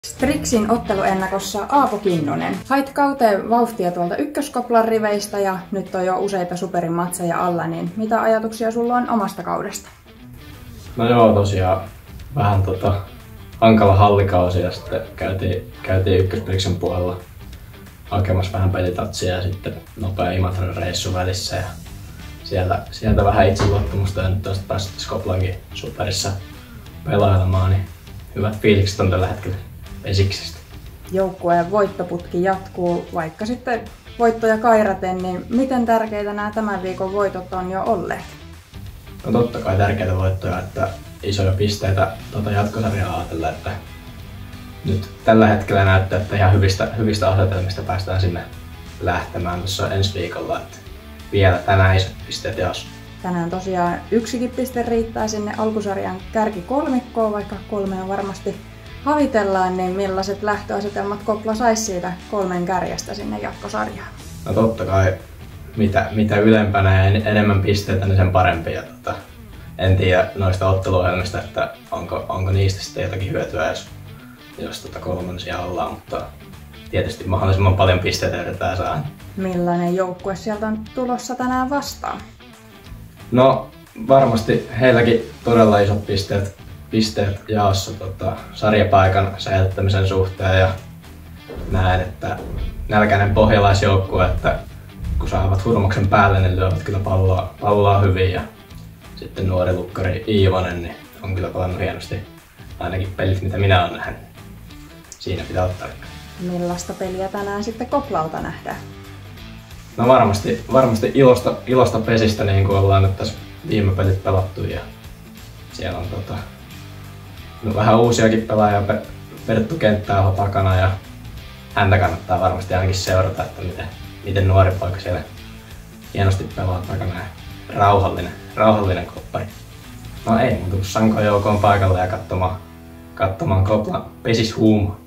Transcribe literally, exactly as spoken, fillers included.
Strixin otteluennakossa Aapo Kinnunen. Hait kauteen vauhtia tuolta ykköskoplan riveistä ja nyt on jo useita superin matseja alla, niin mitä ajatuksia sulla on omasta kaudesta? No joo, tosiaan vähän tota, hankala hallikausi ja sitten käytiin, käytiin ykköspeliksen puolella hakemassa vähän pelitatsia ja sitten nopea Imatran reissu välissä ja sieltä, sieltä vähän itseluottamusta ja nyt on päässyt Skoplankin superissa pelailemaan, niin hyvät fiilikset on tällä hetkellä Pesiksestä. Joukkueen voittoputki jatkuu, vaikka sitten voittoja kairaten, niin miten tärkeitä nämä tämän viikon voitot on jo olleet? No totta kai tärkeitä voittoja, että isoja pisteitä tuota jatkosarjaa ajatella, että nyt tällä hetkellä näyttää, että ihan hyvistä, hyvistä asetelmista päästään sinne lähtemään tuossa ensi viikolla, että vielä tänään isot pisteet jaossa. Tänään tosiaan yksikin piste riittää sinne alkusarjan kärkikolmikkoon, vaikka kolmea varmasti havitellaan, niin millaiset lähtöasetelmat Kopla saisi siitä kolmen kärjestä sinne jatkosarjaan? No totta kai, mitä, mitä ylempänä ja enemmän pisteitä, niin sen parempi. Ja tota, en tiedä noista otteluohjelmista, että onko, onko niistä sitten jotakin hyötyä, jos, jos tota kolmansia ollaan, mutta tietysti mahdollisimman paljon pisteitä yritetään saada. Millainen joukkue sieltä on tulossa tänään vastaan? No varmasti heilläkin todella isot pisteet, pisteet jaossa tota, sarjapaikan säilyttämisen suhteen ja näen, että nälkäinen pohjalaisjoukkue, että kun saavat hurmoksen päälle, niin lyövät kyllä palloa, palloa hyvin ja sitten nuori lukkari Iivonen niin on kyllä pelannut hienosti ainakin pelit, mitä minä olen nähnyt. Siinä pitää ottaa. Millaista peliä tänään sitten Koplalta nähdään? No varmasti, varmasti ilosta, ilosta pesistä, niin kuin ollaan nyt tässä viime pelit pelattu ja siellä on tota, no vähän uusiakin pelaajia, Perttu Kenttääho takana ja häntä kannattaa varmasti ainakin seurata, että miten, miten nuori poika siellä hienosti pelaa takana ja rauhallinen, rauhallinen koppari. No ei muuta kuin Sanko Joukoon paikalle ja katsomaan, katsomaan Koplan Pesis Huumo.